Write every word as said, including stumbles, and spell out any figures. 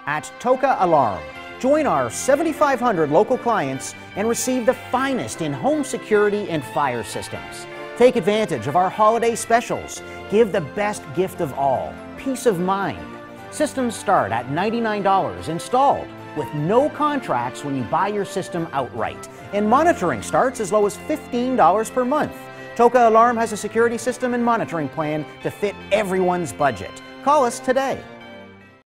at Toka Alarm. Join our seventy-five hundred local clients and receive the finest in home security and fire systems. Take advantage of our holiday specials. Give the best gift of all, peace of mind. Systems start at ninety-nine dollars installed with no contracts when you buy your system outright. And monitoring starts as low as fifteen dollars per month. Toka Alarm has a security system and monitoring plan to fit everyone's budget. Call us today.